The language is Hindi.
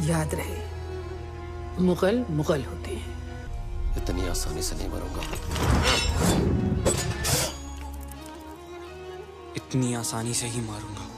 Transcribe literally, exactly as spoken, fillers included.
याद रहे, मुगल मुगल होते हैं। इतनी आसानी से नहीं मरूंगा। इतनी आसानी से ही मारूंगा।